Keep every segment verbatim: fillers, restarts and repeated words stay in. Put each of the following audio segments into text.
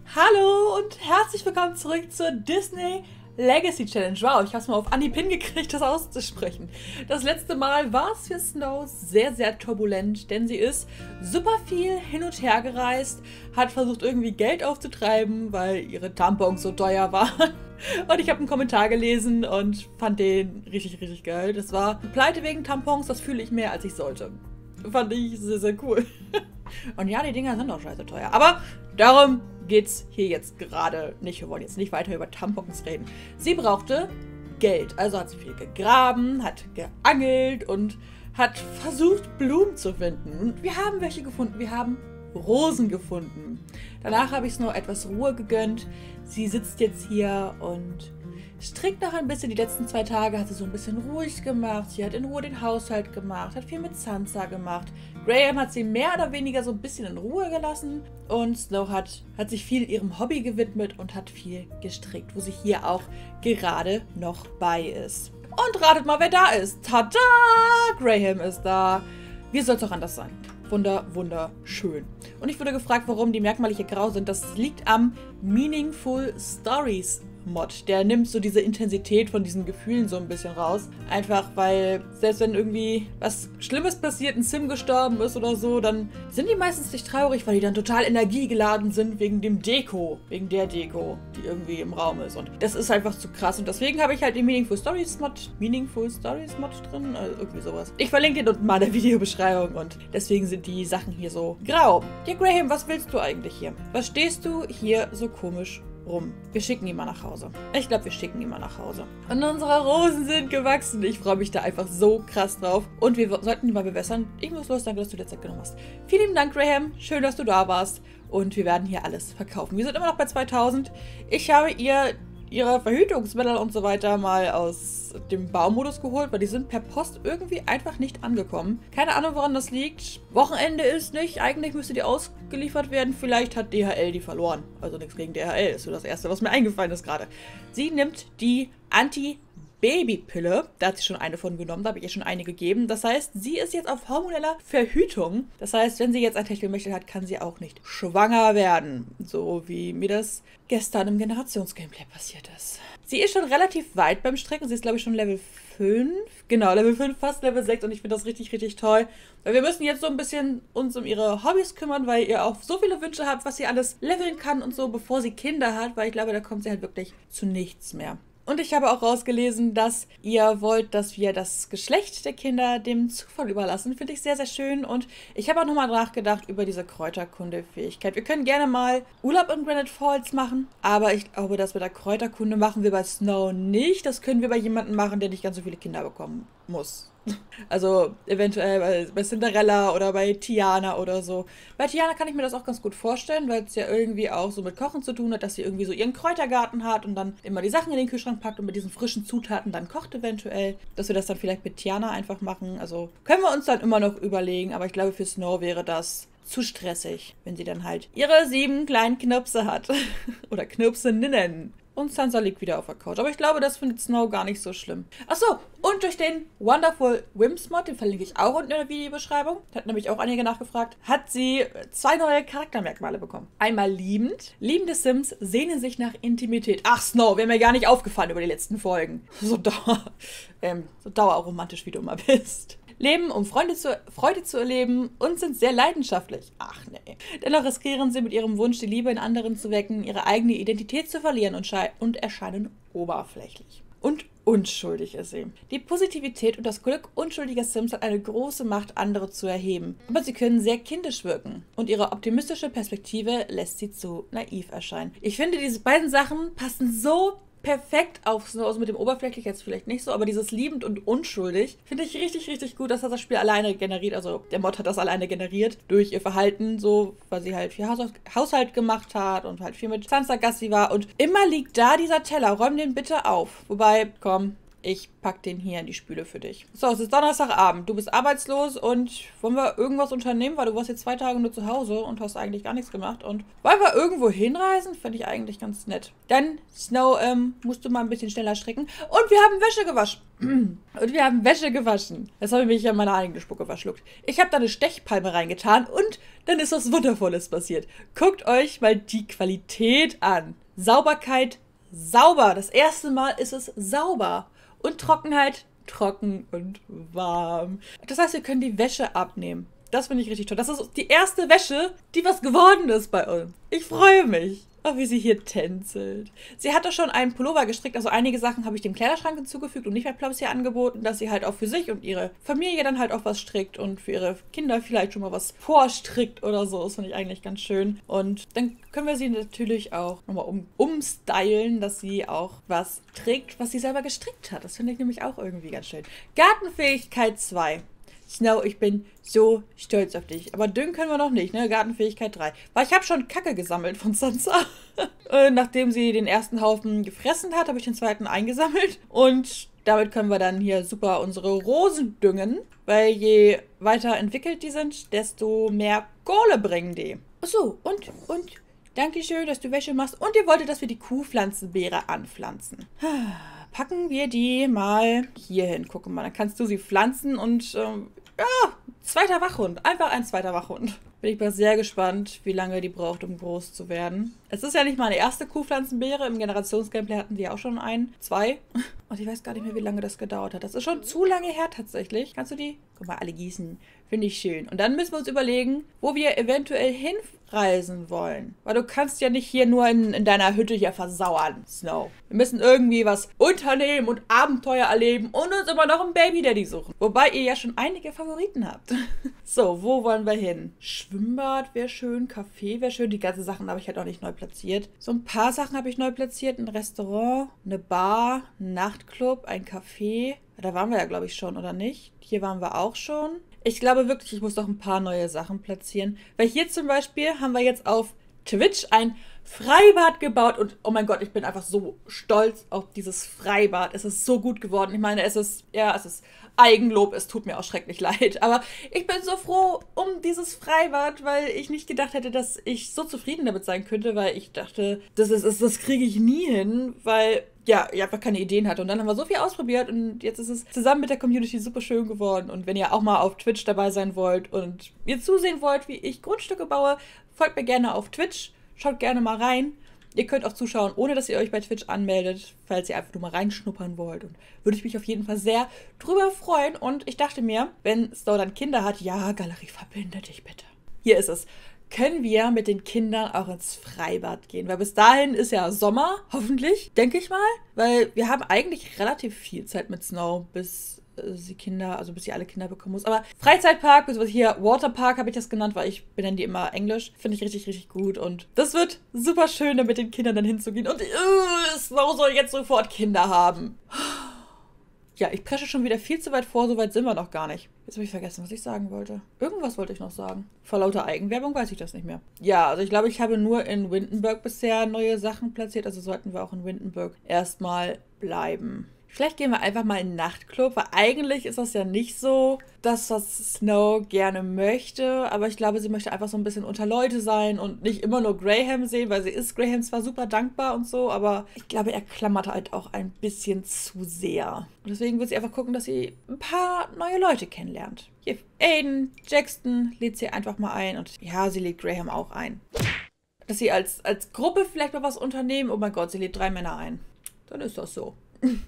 Hallo und herzlich willkommen zurück zur Disney Legacy Challenge. Wow, ich habe es mal auf Anhieb hingekriegt, das auszusprechen. Das letzte Mal war es für Snow sehr, sehr turbulent, denn sie ist super viel hin und her gereist, hat versucht irgendwie Geld aufzutreiben, weil ihre Tampons so teuer waren. Und ich habe einen Kommentar gelesen und fand den richtig, richtig geil. Das war Pleite wegen Tampons, das fühle ich mehr, als ich sollte. Fand ich sehr, sehr cool. Und ja, die Dinger sind auch scheiße teuer. Aber darum geht's hier jetzt gerade nicht. Wir wollen jetzt nicht weiter über Tampons reden. Sie brauchte Geld. Also hat sie viel gegraben, hat geangelt und hat versucht, Blumen zu finden. Und wir haben welche gefunden. Wir haben Rosen gefunden. Danach habe ich es noch etwas Ruhe gegönnt. Sie sitzt jetzt hier und strickt noch ein bisschen. Die letzten zwei Tage hat sie so ein bisschen ruhig gemacht. Sie hat in Ruhe den Haushalt gemacht, hat viel mit Sansa gemacht. Graham hat sie mehr oder weniger so ein bisschen in Ruhe gelassen. Und Snow hat, hat sich viel ihrem Hobby gewidmet und hat viel gestrickt, wo sie hier auch gerade noch bei ist. Und ratet mal, wer da ist. Tada! Graham ist da. Wie soll es auch anders sein? Wunder, wunderschön. Und ich wurde gefragt, warum die Merkmale hier grau sind. Das liegt am Meaningful Stories Mod. Der nimmt so diese Intensität von diesen Gefühlen so ein bisschen raus. Einfach, weil selbst wenn irgendwie was Schlimmes passiert, ein Sim gestorben ist oder so, dann sind die meistens nicht traurig, weil die dann total energiegeladen sind wegen dem Deko. Wegen der Deko, die irgendwie im Raum ist. Und das ist einfach zu krass. Und deswegen habe ich halt den Meaningful Stories Mod, Meaningful Stories Mod drin. Also irgendwie sowas. Ich verlinke den unten mal in der Videobeschreibung und deswegen sind die Sachen hier so grau. Ja, Graham, was willst du eigentlich hier? Was stehst du hier so komisch rum? Wir schicken ihn mal nach Hause. Ich glaube, wir schicken ihn mal nach Hause. Und unsere Rosen sind gewachsen. Ich freue mich da einfach so krass drauf. Und wir sollten die mal bewässern. Ich muss los, danke, dass du dir Zeit genommen hast. Vielen lieben Dank, Graham. Schön, dass du da warst. Und wir werden hier alles verkaufen. Wir sind immer noch bei zweitausend. Ich habe ihr ihre Verhütungsmittel und so weiter mal aus dem Baumodus geholt, weil die sind per Post irgendwie einfach nicht angekommen. Keine Ahnung, woran das liegt. Wochenende ist nicht. Eigentlich müsste die ausgeliefert werden. Vielleicht hat D H L die verloren. Also nichts gegen D H L. Ist so das Erste, was mir eingefallen ist gerade. Sie nimmt die Anti- Babypille, da hat sie schon eine von genommen, da habe ich ihr schon eine gegeben. Das heißt, sie ist jetzt auf hormoneller Verhütung. Das heißt, wenn sie jetzt ein Techtelmechtel hat, kann sie auch nicht schwanger werden. So wie mir das gestern im Generations-Gameplay passiert ist. Sie ist schon relativ weit beim Stricken. Sie ist, glaube ich, schon Level fünf. Genau, Level fünf, fast Level sechs. Und ich finde das richtig, richtig toll. Weil wir müssen jetzt so ein bisschen uns um ihre Hobbys kümmern, weil ihr auch so viele Wünsche habt, was sie alles leveln kann und so, bevor sie Kinder hat. Weil ich glaube, da kommt sie halt wirklich zu nichts mehr. Und ich habe auch rausgelesen, dass ihr wollt, dass wir das Geschlecht der Kinder dem Zufall überlassen. Finde ich sehr, sehr schön. Und ich habe auch nochmal nachgedacht über diese Kräuterkunde-Fähigkeit. Wir können gerne mal Urlaub in Granite Falls machen. Aber ich glaube, das mit der Kräuterkunde machen wir bei Snow nicht. Das können wir bei jemandem machen, der nicht ganz so viele Kinder bekommen muss. Also eventuell bei Cinderella oder bei Tiana oder so. Bei Tiana kann ich mir das auch ganz gut vorstellen, weil es ja irgendwie auch so mit Kochen zu tun hat, dass sie irgendwie so ihren Kräutergarten hat und dann immer die Sachen in den Kühlschrank packt und mit diesen frischen Zutaten dann kocht eventuell. Dass wir das dann vielleicht mit Tiana einfach machen. Also können wir uns dann immer noch überlegen, aber ich glaube, für Snow wäre das zu stressig, wenn sie dann halt ihre sieben kleinen Knirpse hat. Oder Knirpsinnen. Und Sansa liegt wieder auf der Couch. Aber ich glaube, das findet Snow gar nicht so schlimm. Achso, und durch den Wonderful Whims Mod, den verlinke ich auch unten in der Videobeschreibung, hat nämlich auch einige nachgefragt, hat sie zwei neue Charaktermerkmale bekommen. Einmal liebend. Liebende Sims sehnen sich nach Intimität. Ach, Snow, wäre mir gar nicht aufgefallen über die letzten Folgen. So, dauer, ähm, so dauerromantisch, wie du immer bist. Leben, um Freunde zu, Freude zu erleben und sind sehr leidenschaftlich. Ach nee. Dennoch riskieren sie mit ihrem Wunsch, die Liebe in anderen zu wecken, ihre eigene Identität zu verlieren und, und erscheinen oberflächlich. Und unschuldig ist sie. Die Positivität und das Glück unschuldiger Sims hat eine große Macht, andere zu erheben. Aber sie können sehr kindisch wirken. Und ihre optimistische Perspektive lässt sie zu naiv erscheinen. Ich finde, diese beiden Sachen passen so perfekt auf Snow, also mit dem oberflächlich jetzt vielleicht nicht so, aber dieses liebend und unschuldig finde ich richtig, richtig gut, dass das das Spiel alleine generiert, also der Mod hat das alleine generiert durch ihr Verhalten, so, weil sie halt viel Haus Haushalt gemacht hat und halt viel mit Sansa Gassi war und immer liegt da dieser Teller, räum den bitte auf. Wobei, komm, Ich pack den hier in die Spüle für dich. So, es ist Donnerstagabend. Du bist arbeitslos und wollen wir irgendwas unternehmen? Weil du warst jetzt zwei Tage nur zu Hause und hast eigentlich gar nichts gemacht. Und wollen wir irgendwo hinreisen? Finde ich eigentlich ganz nett. Dann, Snow, ähm, musst du mal ein bisschen schneller stricken. Und wir haben Wäsche gewaschen. Und wir haben Wäsche gewaschen. Jetzt habe ich mich an meine eigene Spucke verschluckt. Ich habe da eine Stechpalme reingetan und dann ist was Wundervolles passiert. Guckt euch mal die Qualität an. Sauberkeit, sauber. Das erste Mal ist es sauber. Und Trockenheit, trocken und warm. Das heißt, wir können die Wäsche abnehmen. Das finde ich richtig toll. Das ist die erste Wäsche, die was geworden ist bei uns. Ich freue mich. Oh, wie sie hier tänzelt. Sie hat doch schon einen Pullover gestrickt. Also einige Sachen habe ich dem Kleiderschrank hinzugefügt und nicht bei Plumps hier angeboten, dass sie halt auch für sich und ihre Familie dann halt auch was strickt und für ihre Kinder vielleicht schon mal was vorstrickt oder so. Das finde ich eigentlich ganz schön. Und dann können wir sie natürlich auch nochmal um, umstylen, dass sie auch was trägt, was sie selber gestrickt hat. Das finde ich nämlich auch irgendwie ganz schön. Gartenfähigkeit zwei. Snow, ich bin so stolz auf dich. Aber dünn können wir noch nicht, ne? Gartenfähigkeit drei. Weil ich habe schon Kacke gesammelt von Sansa. äh, nachdem sie den ersten Haufen gefressen hat, habe ich den zweiten eingesammelt. Und damit können wir dann hier super unsere Rosen düngen. Weil je weiter entwickelt die sind, desto mehr Kohle bringen die. Achso, und, und, Dankeschön, dass du Wäsche machst. Und ihr wolltet, dass wir die Kuhpflanzenbeere anpflanzen. Packen wir die mal hier hin. Guck mal, dann kannst du sie pflanzen und ähm, ja, zweiter Wachhund. Einfach ein zweiter Wachhund. Bin ich mal sehr gespannt, wie lange die braucht, um groß zu werden. Es ist ja nicht meine erste Kuhpflanzenbeere. Im Generationsgameplay hatten die auch schon ein, zwei. Und ich weiß gar nicht mehr, wie lange das gedauert hat. Das ist schon zu lange her tatsächlich. Kannst du die? Guck mal, alle gießen. Finde ich schön. Und dann müssen wir uns überlegen, wo wir eventuell hinreisen wollen. Weil du kannst ja nicht hier nur in, in deiner Hütte hier versauern, Snow. Wir müssen irgendwie was unternehmen und Abenteuer erleben und uns immer noch einen Baby-Daddy suchen. Wobei ihr ja schon einige Favoriten habt. So, wo wollen wir hin? Schwimmbad wäre schön, Café wäre schön. Die ganzen Sachen habe ich halt noch nicht neu platziert. So ein paar Sachen habe ich neu platziert. Ein Restaurant, eine Bar, ein Nachtclub, ein Café. Da waren wir ja, glaube ich, schon, oder nicht? Hier waren wir auch schon. Ich glaube wirklich, ich muss noch ein paar neue Sachen platzieren. Weil hier zum Beispiel haben wir jetzt auf Twitch ein Freibad gebaut. Und oh mein Gott, ich bin einfach so stolz auf dieses Freibad. Es ist so gut geworden. Ich meine, es ist, ja, es ist Eigenlob. Es tut mir auch schrecklich leid. Aber ich bin so froh um dieses Freibad, weil ich nicht gedacht hätte, dass ich so zufrieden damit sein könnte. Weil ich dachte, das, ist, das, das kriege ich nie hin, weil ja, ich einfach keine Ideen hatte. Und dann haben wir so viel ausprobiert und jetzt ist es zusammen mit der Community super schön geworden. Und wenn ihr auch mal auf Twitch dabei sein wollt und ihr zusehen wollt, wie ich Grundstücke baue, folgt mir gerne auf Twitch. Schaut gerne mal rein. Ihr könnt auch zuschauen, ohne dass ihr euch bei Twitch anmeldet, falls ihr einfach nur mal reinschnuppern wollt. Und würde ich mich auf jeden Fall sehr drüber freuen. Und ich dachte mir, wenn Snow dann Kinder hat, ja, Galerie, verbinde dich bitte. Hier ist es. Können wir mit den Kindern auch ins Freibad gehen? Weil bis dahin ist ja Sommer, hoffentlich, denke ich mal. Weil wir haben eigentlich relativ viel Zeit mit Snow, bis äh, sie Kinder, also bis sie alle Kinder bekommen muss. Aber Freizeitpark, beziehungsweise hier Waterpark habe ich das genannt, weil ich benenne die immer Englisch. Finde ich richtig, richtig gut. Und das wird super schön, da mit den Kindern dann hinzugehen. Und uh, Snow soll jetzt sofort Kinder haben. Ja, ich presche schon wieder viel zu weit vor, so weit sind wir noch gar nicht. Jetzt habe ich vergessen, was ich sagen wollte. Irgendwas wollte ich noch sagen. Vor lauter Eigenwerbung weiß ich das nicht mehr. Ja, also ich glaube, ich habe nur in Windenburg bisher neue Sachen platziert. Also sollten wir auch in Windenburg erstmal bleiben. Vielleicht gehen wir einfach mal in den Nachtclub, weil eigentlich ist das ja nicht so das, was Snow gerne möchte. Aber ich glaube, sie möchte einfach so ein bisschen unter Leute sein und nicht immer nur Graham sehen, weil sie ist Graham zwar super dankbar und so, aber ich glaube, er klammert halt auch ein bisschen zu sehr. Und deswegen wird sie einfach gucken, dass sie ein paar neue Leute kennenlernt. Hier, Aiden, Jackson lädt sie einfach mal ein und ja, sie lädt Graham auch ein. Dass sie als, als Gruppe vielleicht mal was unternehmen. Oh mein Gott, sie lädt drei Männer ein. Dann ist das so.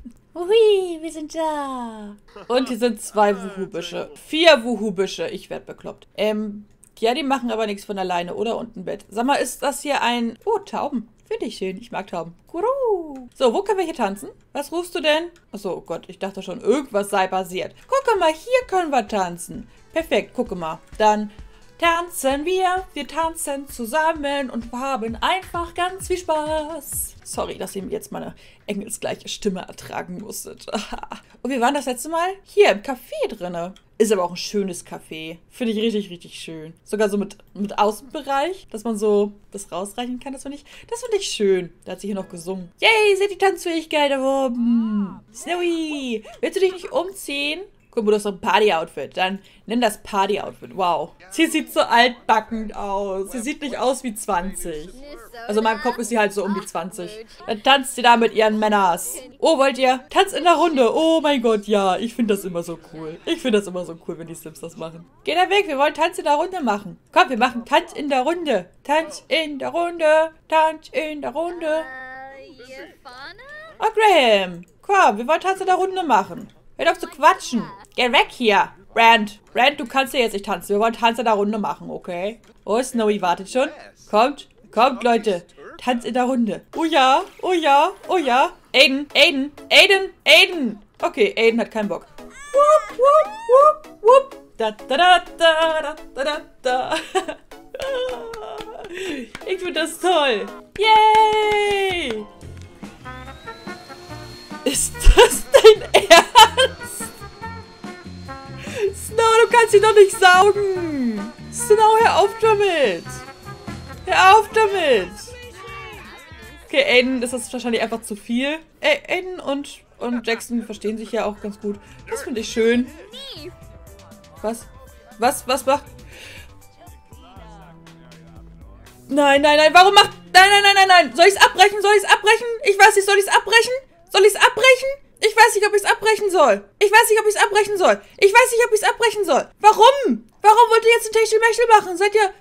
Hui, wir sind da. Und hier sind zwei Wuhu-Büsche. Vier Wuhu-Büsche. Ich werde bekloppt. Ähm, ja, die machen aber nichts von alleine, oder? Und ein Bett. Sag mal, ist das hier ein... Oh, Tauben. Finde ich schön. Ich mag Tauben. Guru. So, wo können wir hier tanzen? Was rufst du denn? Achso, oh Gott, ich dachte schon, irgendwas sei passiert. Guck mal, hier können wir tanzen. Perfekt, gucke mal. Dann tanzen wir, wir tanzen zusammen und haben einfach ganz viel Spaß. Sorry, dass ihr mir jetzt meine engelsgleiche Stimme ertragen musstet. Und wir waren das letzte Mal hier im Café drinne. Ist aber auch ein schönes Café. Finde ich richtig, richtig schön. Sogar so mit, mit Außenbereich, dass man so das rausreichen kann. Das finde ich, das finde ich schön. Da hat sie hier noch gesungen. Yay, seht die Tanzfähigkeit erworben. Snowy, willst du dich nicht umziehen? Guck mal, du hast doch ein Party-Outfit. Dann nimm das Party-Outfit. Wow. Sie sieht so altbackend aus. Sie sieht nicht aus wie zwanzig. Also in meinem Kopf ist sie halt so um die zwanzig. Dann tanzt sie da mit ihren Männers. Oh, wollt ihr? Tanz in der Runde. Oh mein Gott, ja. Ich finde das immer so cool. Ich finde das immer so cool, wenn die Sims das machen. Geh da weg, wir wollen Tanz in der Runde machen. Komm, wir machen Tanz in der Runde. Tanz in der Runde. Tanz in der Runde. Oh, Graham. Komm, wir wollen Tanz in der Runde machen. Hör doch zu quatschen. Geh weg hier. Rand. Rand, du kannst ja jetzt nicht tanzen. Wir wollen Tanz in der Runde machen, okay? Oh, Snowy wartet schon. Kommt. Kommt, Leute. Tanz in der Runde. Oh ja. Oh ja. Oh ja. Aiden. Aiden. Aiden. Aiden. Okay, Aiden hat keinen Bock. Wupp, wupp, wupp, wupp. Da, da, da, da, da, da, da. Ich finde das toll. Yay! Ist das dein Ernst? Snow, du kannst sie doch nicht saugen. Snow, hör auf damit. Hör auf damit. Okay, Aiden ist das wahrscheinlich einfach zu viel. Ey, Aiden und, und Jackson verstehen sich ja auch ganz gut. Das finde ich schön. Was? Was? Was macht? Nein, nein, nein. Warum macht... Nein, nein, nein, nein, nein. Soll ich es abbrechen? Soll ich es abbrechen? Ich weiß nicht, soll ich es abbrechen? Soll ich es abbrechen? Ich weiß nicht, ob ich es abbrechen soll. Ich weiß nicht, ob ich es abbrechen soll. Ich weiß nicht, ob ich es abbrechen soll. Warum? Warum wollt ihr jetzt ein Techtelmechtel machen? Seid ihr...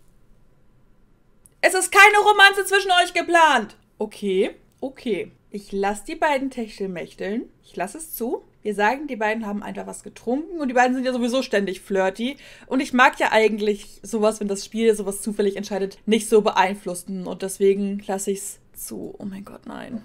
Es ist keine Romanze zwischen euch geplant. Okay, okay. Ich lasse die beiden Techtelmechteln. Ich lasse es zu. Wir sagen, die beiden haben einfach was getrunken und die beiden sind ja sowieso ständig flirty. Und ich mag ja eigentlich sowas, wenn das Spiel sowas zufällig entscheidet, nicht so beeinflussen. Und deswegen lasse ich es zu. Oh mein Gott, nein.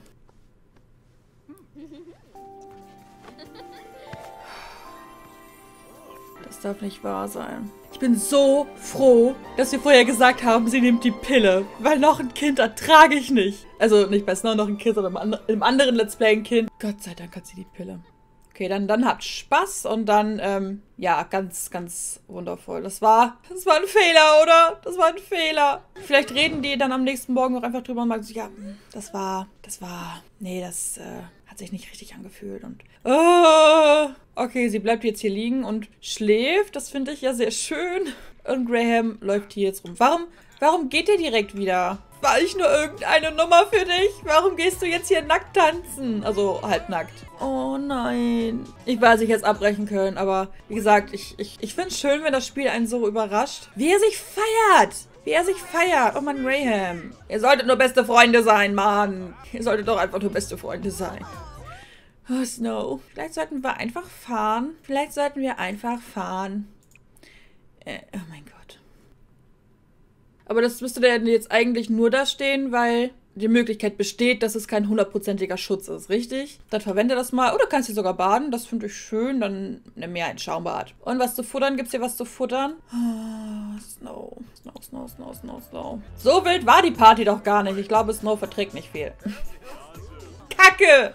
Das darf nicht wahr sein. Ich bin so froh, dass wir vorher gesagt haben, sie nimmt die Pille. Weil noch ein Kind ertrage ich nicht. Also nicht bei Snow noch ein Kind, sondern im anderen Let's Play ein Kind. Gott sei Dank hat sie die Pille. Okay, dann, dann habt Spaß und dann, ähm, ja, ganz, ganz wundervoll. Das war, das war ein Fehler, oder? Das war ein Fehler. Vielleicht reden die dann am nächsten Morgen auch einfach drüber und sagen so, ja, das war, das war, nee, das, äh, hat sich nicht richtig angefühlt und, oh, okay, sie bleibt jetzt hier liegen und schläft. Das finde ich ja sehr schön. Und Graham läuft hier jetzt rum. Warum, warum geht ihr direkt wieder? War ich nur irgendeine Nummer für dich? Warum gehst du jetzt hier nackt tanzen? Also halbnackt. Oh nein. Ich weiß, ich hätte es abbrechen können, aber wie gesagt, ich, ich, ich finde es schön, wenn das Spiel einen so überrascht. Wie er sich feiert. Wie er sich feiert. Oh Mann, Graham. Ihr solltet nur beste Freunde sein, Mann. Ihr solltet doch einfach nur beste Freunde sein. Oh, Snow. Vielleicht sollten wir einfach fahren. Vielleicht sollten wir einfach fahren. Äh, oh mein Gott. Aber das müsste denn jetzt eigentlich nur da stehen, weil die Möglichkeit besteht, dass es kein hundertprozentiger Schutz ist, richtig? Dann verwende das mal. Oder kannst du sogar baden, das finde ich schön. Dann nimm mir ein Schaumbad. Und was zu futtern? Gibt's hier was zu futtern? Oh, Snow, Snow, Snow, Snow, Snow, Snow. So wild war die Party doch gar nicht. Ich glaube, Snow verträgt nicht viel. Kacke!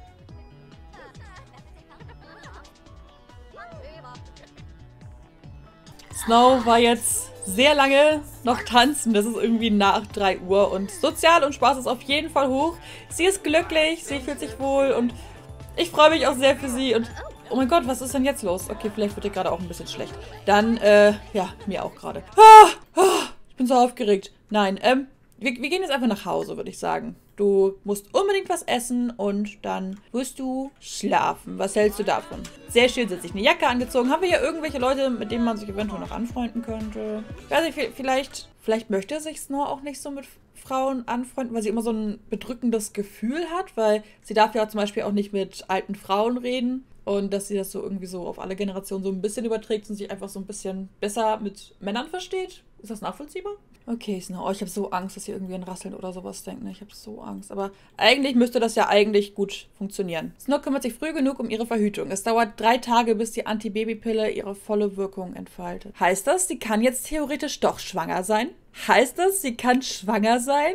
Snow war jetzt sehr lange noch tanzen. Das ist irgendwie nach drei Uhr. Und sozial und Spaß ist auf jeden Fall hoch. Sie ist glücklich, sie fühlt sich wohl und ich freue mich auch sehr für sie. Und oh mein Gott, was ist denn jetzt los? Okay, vielleicht wird ihr gerade auch ein bisschen schlecht. Dann, äh, ja, mir auch gerade. Ah, ah, ich bin so aufgeregt. Nein, ähm, wir, wir gehen jetzt einfach nach Hause, würde ich sagen. Du musst unbedingt was essen und dann wirst du schlafen. Was hältst du davon? Sehr schön, sie hat sich eine Jacke angezogen. Haben wir hier irgendwelche Leute, mit denen man sich eventuell noch anfreunden könnte? Ich weiß nicht, vielleicht, vielleicht möchte sich Snow auch nicht so mit Frauen anfreunden, weil sie immer so ein bedrückendes Gefühl hat, weil sie darf ja zum Beispiel auch nicht mit alten Frauen reden. Und dass sie das so irgendwie so auf alle Generationen so ein bisschen überträgt und sich einfach so ein bisschen besser mit Männern versteht. Ist das nachvollziehbar? Okay, Snow. Oh, ich habe so Angst, dass ihr irgendwie ein Rasseln oder sowas denkt. Ne? Ich habe so Angst. Aber eigentlich müsste das ja eigentlich gut funktionieren. Snow kümmert sich früh genug um ihre Verhütung. Es dauert drei Tage, bis die Antibabypille ihre volle Wirkung entfaltet. Heißt das, sie kann jetzt theoretisch doch schwanger sein? Heißt das, sie kann schwanger sein?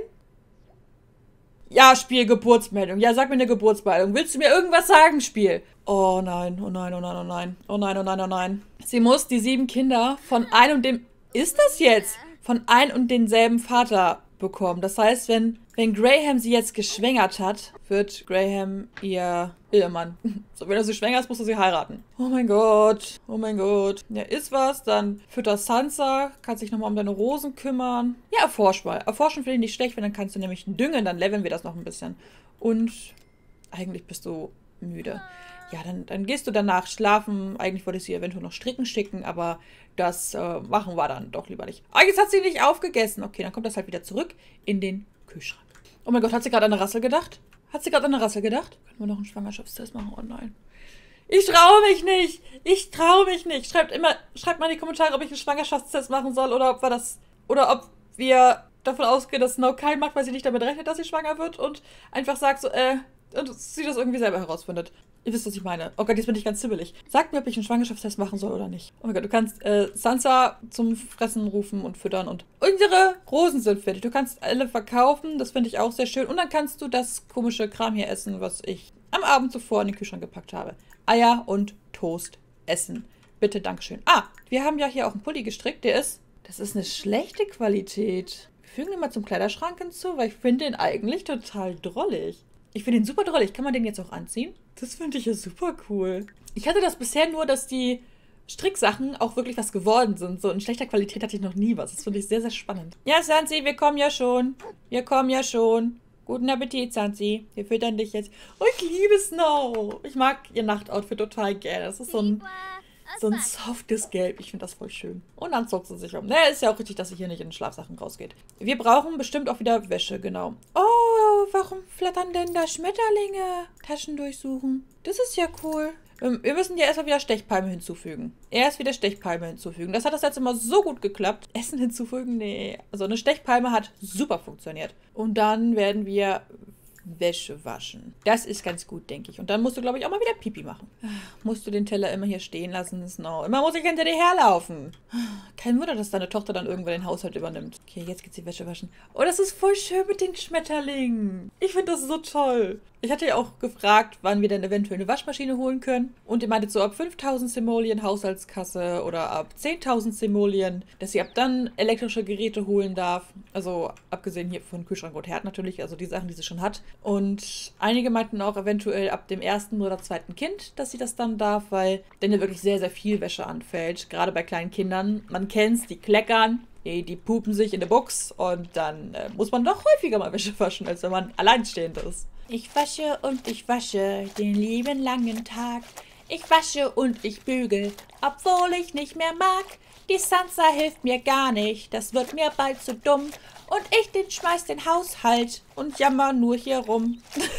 Ja, Spiel, Geburtsmeldung. Ja, sag mir eine Geburtsmeldung. Willst du mir irgendwas sagen, Spiel? Oh nein, oh nein, oh nein, oh nein. Oh nein, oh nein, oh nein. Sie muss die sieben Kinder von einem und dem... Ist das jetzt? Von ein und denselben Vater bekommen. Das heißt, wenn, wenn Graham sie jetzt geschwängert hat, wird Graham ihr Ehemann. So, wenn er sie schwanger ist, muss er sie heiraten. Oh mein Gott. Oh mein Gott. Ja, ist was. Dann füttert Sansa. Kann sich nochmal um deine Rosen kümmern. Ja, erforsch mal. Erforschen finde ich nicht schlecht, weil dann kannst du nämlich düngen. Dann leveln wir das noch ein bisschen. Und eigentlich bist du müde. Ja, dann, dann gehst du danach schlafen. Eigentlich wollte ich sie eventuell noch stricken schicken, aber das äh, machen wir dann doch lieber nicht. Ah, jetzt hat sie nicht aufgegessen. Okay, dann kommt das halt wieder zurück in den Kühlschrank. Oh mein Gott, hat sie gerade an eine Rassel gedacht? Hat sie gerade an eine Rassel gedacht? Können wir noch einen Schwangerschaftstest machen? Oh nein. Ich traue mich nicht. Ich traue mich nicht. Schreibt immer, schreibt mal in die Kommentare, ob ich einen Schwangerschaftstest machen soll oder ob wir das, oder ob wir davon ausgehen, dass Snow keinen macht, weil sie nicht damit rechnet, dass sie schwanger wird und einfach sagt so, äh, und sie das irgendwie selber herausfindet. Ihr wisst, was ich meine. Oh Gott, jetzt bin ich ganz zibbelig. Sagt mir, ob ich einen Schwangerschaftstest machen soll oder nicht. Oh mein Gott, du kannst äh, Sansa zum Fressen rufen und füttern und unsere Rosen sind fertig. Du kannst alle verkaufen, das finde ich auch sehr schön. Und dann kannst du das komische Kram hier essen, was ich am Abend zuvor in den Kühlschrank gepackt habe. Eier und Toast essen. Bitte, Dankeschön. Ah, wir haben ja hier auch einen Pulli gestrickt, der ist, das ist eine schlechte Qualität. Wir fügen den mal zum Kleiderschrank hinzu, weil ich finde den eigentlich total drollig. Ich finde ihn super drollig. Kann man den jetzt auch anziehen? Das finde ich ja super cool. Ich hatte das bisher nur, dass die Stricksachen auch wirklich was geworden sind. So in schlechter Qualität hatte ich noch nie was. Das finde ich sehr, sehr spannend. Ja, Sansi, wir kommen ja schon. Wir kommen ja schon. Guten Appetit, Sansi. Wir füttern dich jetzt. Oh, ich liebe Snow. Ich mag ihr Nachtoutfit total gerne. Das ist so ein, so ein softes Gelb. Ich finde das voll schön. Und dann zog sie sich um. Naja, ist ja auch richtig, dass sie hier nicht in den Schlafsachen rausgeht. Wir brauchen bestimmt auch wieder Wäsche, genau. Oh, warum flattern denn da Schmetterlinge? Taschen durchsuchen. Das ist ja cool. Wir müssen ja erstmal wieder Stechpalme hinzufügen. Erst wieder Stechpalme hinzufügen. Das hat das letzte Mal so gut geklappt. Essen hinzufügen? Nee. Also eine Stechpalme hat super funktioniert. Und dann werden wir Wäsche waschen. Das ist ganz gut, denke ich. Und dann musst du, glaube ich, auch mal wieder Pipi machen. Musst du den Teller immer hier stehen lassen? Snow. Immer muss ich hinter dir herlaufen. Kein Wunder, dass deine Tochter dann irgendwann den Haushalt übernimmt. Okay, jetzt geht's die Wäsche waschen. Oh, das ist voll schön mit den Schmetterlingen. Ich finde das so toll. Ich hatte ja auch gefragt, wann wir denn eventuell eine Waschmaschine holen können. Und ihr meintet so ab fünftausend Simoleon Haushaltskasse oder ab zehntausend Simoleon, dass sie ab dann elektrische Geräte holen darf. Also abgesehen hier von Kühlschrank und Herd natürlich, also die Sachen, die sie schon hat. Und einige meinten auch eventuell ab dem ersten oder zweiten Kind, dass sie das dann darf, weil denn ja wirklich sehr, sehr viel Wäsche anfällt. Gerade bei kleinen Kindern. Man kennt's, die kleckern. Die pupen sich in der Box und dann äh, muss man doch häufiger mal Wäsche waschen, als wenn man alleinstehend ist. Ich wasche und ich wasche den lieben langen Tag. Ich wasche und ich bügel, obwohl ich nicht mehr mag. Die Sansa hilft mir gar nicht, das wird mir bald zu dumm. Und ich den schmeiß den Haushalt und jammer nur hier rum.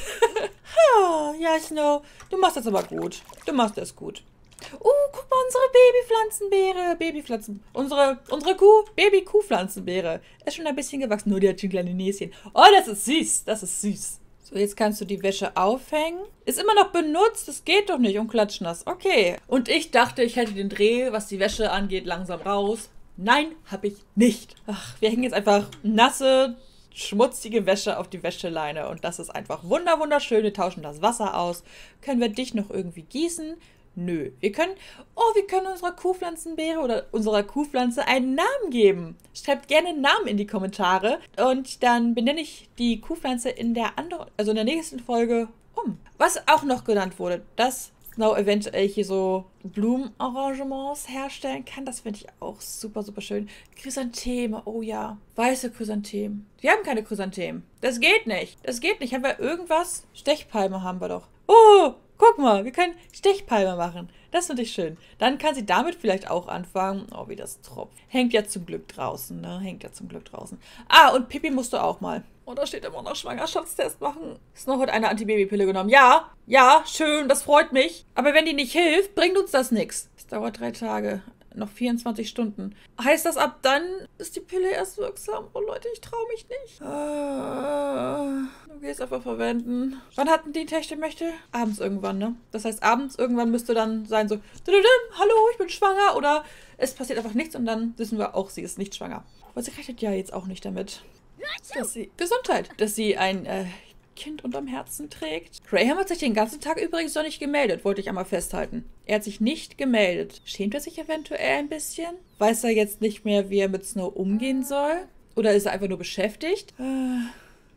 Ja, Snow, du machst das aber gut. Du machst das gut. Uh, guck mal, unsere Babypflanzenbeere. Babypflanzen. Unsere, unsere Kuh, Baby-Kuhpflanzenbeere. Ist schon ein bisschen gewachsen. Nur die hat schon kleine Näschen. Oh, das ist süß. Das ist süß. So, jetzt kannst du die Wäsche aufhängen. Ist immer noch benutzt. Das geht doch nicht. Und klatschnass. Okay. Und ich dachte, ich hätte den Dreh, was die Wäsche angeht, langsam raus. Nein, habe ich nicht. Ach, wir hängen jetzt einfach nasse, schmutzige Wäsche auf die Wäscheleine. Und das ist einfach wunder, wunderschön. Wir tauschen das Wasser aus. Können wir dich noch irgendwie gießen? Nö. Wir können, oh, wir können unserer Kuhpflanzenbeere oder unserer Kuhpflanze einen Namen geben. Schreibt gerne einen Namen in die Kommentare und dann benenne ich die Kuhpflanze in der anderen, also in der nächsten Folge um. Was auch noch genannt wurde, dass Snow eventuell hier so Blumenarrangements herstellen kann. Das finde ich auch super, super schön. Chrysantheme, oh ja. Weiße Chrysanthemen. Wir haben keine Chrysanthemen. Das geht nicht. Das geht nicht. Haben wir irgendwas? Stechpalme haben wir doch. Oh, guck mal, wir können Stechpalme machen. Das finde ich schön. Dann kann sie damit vielleicht auch anfangen. Oh, wie das tropft. Hängt ja zum Glück draußen, ne? Hängt ja zum Glück draußen. Ah, und Pipi musst du auch mal. Oh, da steht immer noch Schwangerschaftstest machen. Snow hat eine Antibabypille genommen. Ja, ja, schön, das freut mich. Aber wenn die nicht hilft, bringt uns das nichts. Es dauert drei Tage. noch vierundzwanzig Stunden. Heißt das, ab dann ist die Pille erst wirksam? Oh Leute, ich traue mich nicht. Äh, du gehst einfach verwenden. Wann hatten die Techtelmächte? Abends irgendwann, ne? Das heißt, abends irgendwann müsste dann sein so, hallo, ich bin schwanger. Oder es passiert einfach nichts und dann wissen wir auch, sie ist nicht schwanger. Aber sie rechnet ja jetzt auch nicht damit, dass sie Gesundheit, dass sie ein äh, Kind unterm Herzen trägt. Graham hat sich den ganzen Tag übrigens noch nicht gemeldet, wollte ich einmal festhalten. Er hat sich nicht gemeldet. Schämt er sich eventuell ein bisschen? Weiß er jetzt nicht mehr, wie er mit Snow umgehen soll? Oder ist er einfach nur beschäftigt? Äh.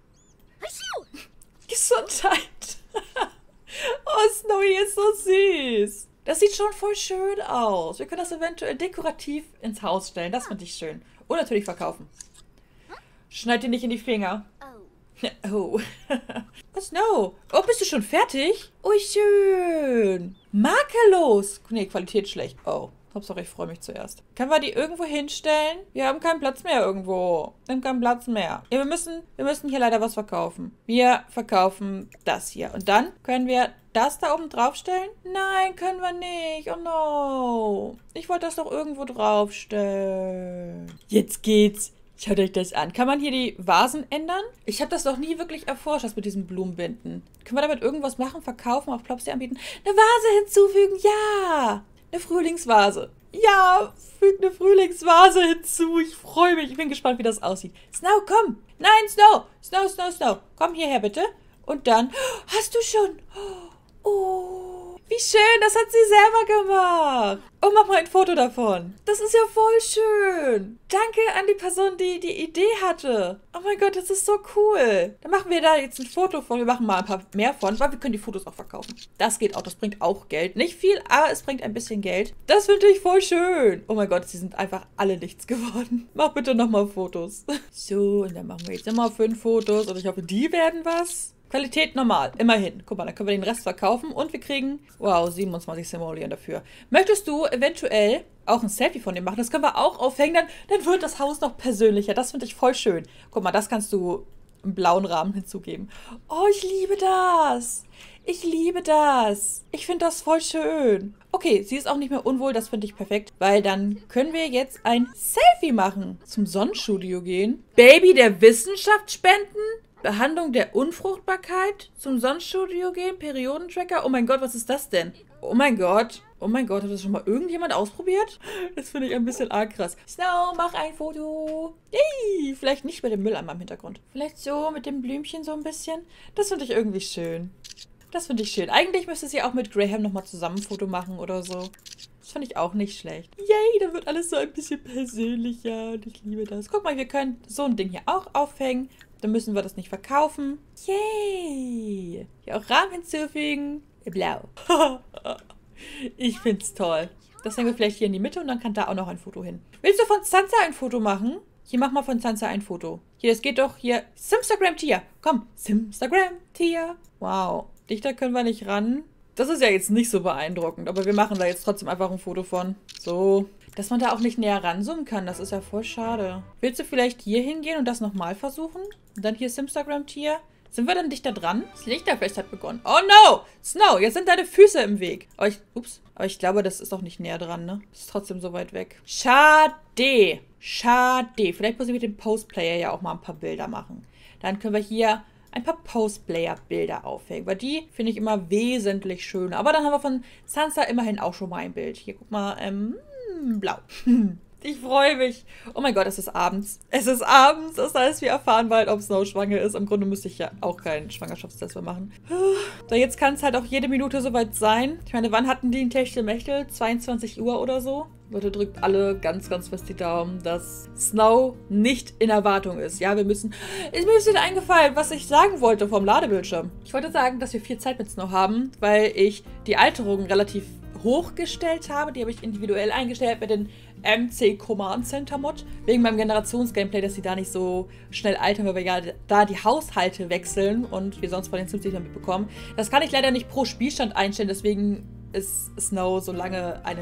Gesundheit. Oh, Snowy ist so süß. Das sieht schon voll schön aus. Wir können das eventuell dekorativ ins Haus stellen. Das finde ich schön. Und natürlich verkaufen. Schneid dir nicht in die Finger. Oh. Oh, Snow. Oh, bist du schon fertig? Oh, schön. Makellos. Nee, Qualität schlecht. Oh. Hauptsache, ich freue mich zuerst. Können wir die irgendwo hinstellen? Wir haben keinen Platz mehr irgendwo. Wir haben keinen Platz mehr. Ja, wir müssen, wir müssen hier leider was verkaufen. Wir verkaufen das hier. Und dann können wir das da oben draufstellen? Nein, können wir nicht. Oh no. Ich wollte das doch irgendwo draufstellen. Jetzt geht's. Schaut euch das an. Kann man hier die Vasen ändern? Ich habe das noch nie wirklich erforscht, das mit diesen Blumenbinden. Können wir damit irgendwas machen, verkaufen, auf Plopsy anbieten? Eine Vase hinzufügen, ja! Eine Frühlingsvase. Ja, fügt eine Frühlingsvase hinzu. Ich freue mich. Ich bin gespannt, wie das aussieht. Snow, komm. Nein, Snow. Snow, Snow, Snow. Komm hierher, bitte. Und dann... Hast du schon? Oh, wie schön. Das hat sie selber gemacht. Oh, mach mal ein Foto davon. Das ist ja voll schön. Danke an die Person, die die Idee hatte. Oh mein Gott, das ist so cool. Dann machen wir da jetzt ein Foto von. Wir machen mal ein paar mehr von, weil wir können die Fotos auch verkaufen. Das geht auch, das bringt auch Geld. Nicht viel, aber es bringt ein bisschen Geld. Das finde ich voll schön. Oh mein Gott, sie sind einfach alle nichts geworden. Mach bitte nochmal Fotos. So, und dann machen wir jetzt nochmal fünf Fotos. Und ich hoffe, die werden was. Qualität normal, immerhin. Guck mal, dann können wir den Rest verkaufen und wir kriegen, wow, siebenundzwanzig Simoleon dafür. Möchtest du eventuell auch ein Selfie von dem machen? Das können wir auch aufhängen, dann, dann wird das Haus noch persönlicher. Das finde ich voll schön. Guck mal, das kannst du im blauen Rahmen hinzugeben. Oh, ich liebe das. Ich liebe das. Ich finde das voll schön. Okay, sie ist auch nicht mehr unwohl, das finde ich perfekt, weil dann können wir jetzt ein Selfie machen. Zum Sonnenstudio gehen. Baby der Wissenschaft spenden. Behandlung der Unfruchtbarkeit, zum Sonnenstudio gehen, Periodentracker. Oh mein Gott, was ist das denn? Oh mein Gott. Oh mein Gott, hat das schon mal irgendjemand ausprobiert? Das finde ich ein bisschen arg krass. Snow, mach ein Foto. Yay. Vielleicht nicht mit dem Mülleimer im Hintergrund. Vielleicht so mit dem Blümchen so ein bisschen. Das finde ich irgendwie schön. Das finde ich schön. Eigentlich müsste sie auch mit Graham nochmal zusammen ein Foto machen oder so. Das finde ich auch nicht schlecht. Yay, da wird alles so ein bisschen persönlicher. Und ich liebe das. Guck mal, wir können so ein Ding hier auch aufhängen. Dann müssen wir das nicht verkaufen. Yay! Hier auch Rahmen hinzufügen. Blau. Ich find's toll. Das hängen wir vielleicht hier in die Mitte und dann kann da auch noch ein Foto hin. Willst du von Sansa ein Foto machen? Hier, mach mal von Sansa ein Foto. Hier, das geht doch hier. Simstagram-Tier. Komm, Simstagram-Tier. Wow. Dichter können wir nicht ran. Das ist ja jetzt nicht so beeindruckend, aber wir machen da jetzt trotzdem einfach ein Foto von. So. Dass man da auch nicht näher ranzoomen kann, das ist ja voll schade. Willst du vielleicht hier hingehen und das nochmal versuchen? Und dann hier Simstagram-Tier. Sind wir dann dichter dran? Das Lichterfest hat begonnen. Oh no! Snow, jetzt sind deine Füße im Weg. Aber ich, ups, aber ich glaube, das ist doch nicht näher dran, ne? Das ist trotzdem so weit weg. Schade. Schade. Vielleicht muss ich mit dem Postplayer ja auch mal ein paar Bilder machen. Dann können wir hier ein paar Postplayer-Bilder aufhängen. Weil die finde ich immer wesentlich schöner. Aber dann haben wir von Sansa immerhin auch schon mal ein Bild. Hier, guck mal, ähm, blau. Ich freue mich. Oh mein Gott, es ist abends. Es ist abends. Das heißt, wir erfahren bald, ob Snow schwanger ist. Im Grunde müsste ich ja auch keinen Schwangerschaftstest mehr machen. So, jetzt kann es halt auch jede Minute soweit sein. Ich meine, wann hatten die ein Techtelmechtel? zweiundzwanzig Uhr oder so? Leute, drückt alle ganz, ganz fest die Daumen, dass Snow nicht in Erwartung ist. Ja, wir müssen... Ist mir wieder eingefallen, was ich sagen wollte vom Ladebildschirm. Ich wollte sagen, dass wir viel Zeit mit Snow haben, weil ich die Alterung relativ hochgestellt habe. Die habe ich individuell eingestellt mit den M C Command Center Mod. Wegen meinem Generations-Gameplay, dass sie da nicht so schnell altern, weil wir ja da die Haushalte wechseln und wir sonst von den Sims-Liedern mitbekommen. Das kann ich leider nicht pro Spielstand einstellen, deswegen ist Snow so lange eine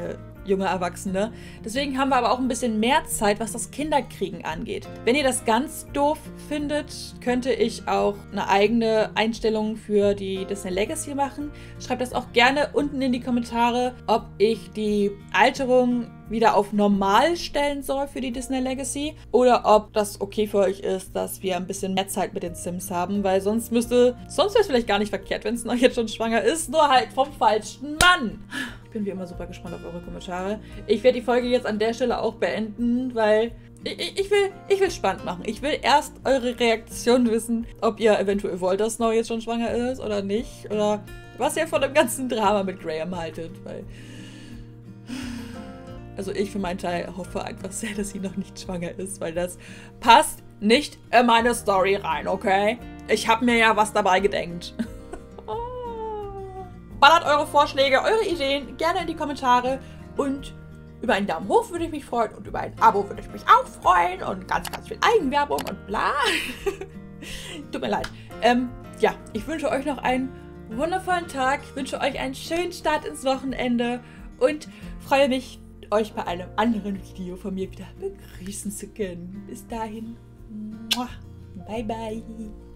junge Erwachsene. Deswegen haben wir aber auch ein bisschen mehr Zeit, was das Kinderkriegen angeht. Wenn ihr das ganz doof findet, könnte ich auch eine eigene Einstellung für die Disney Legacy machen. Schreibt das auch gerne unten in die Kommentare, ob ich die Alterung wieder auf normal stellen soll für die Disney Legacy oder ob das okay für euch ist, dass wir ein bisschen mehr Zeit mit den Sims haben, weil sonst müsste, sonst wäre es vielleicht gar nicht verkehrt, wenn es noch jetzt schon schwanger ist, nur halt vom falschen Mann. Ich bin wie immer super gespannt auf eure Kommentare. Ich werde die Folge jetzt an der Stelle auch beenden, weil ich, ich, ich, will, ich will spannend machen. Ich will erst eure Reaktion wissen, ob ihr eventuell wollt, dass Snow jetzt schon schwanger ist oder nicht, oder was ihr von dem ganzen Drama mit Graham haltet, weil also ich für meinen Teil hoffe einfach sehr, dass sie noch nicht schwanger ist, weil das passt nicht in meine Story rein, okay? Ich habe mir ja was dabei gedenkt. Ballert eure Vorschläge, eure Ideen gerne in die Kommentare und über einen Daumen hoch würde ich mich freuen und über ein Abo würde ich mich auch freuen und ganz, ganz viel Eigenwerbung und bla. Tut mir leid. Ähm, ja, ich wünsche euch noch einen wundervollen Tag, wünsche euch einen schönen Start ins Wochenende und freue mich, euch bei einem anderen Video von mir wieder begrüßen zu können. Bis dahin. Bye, bye.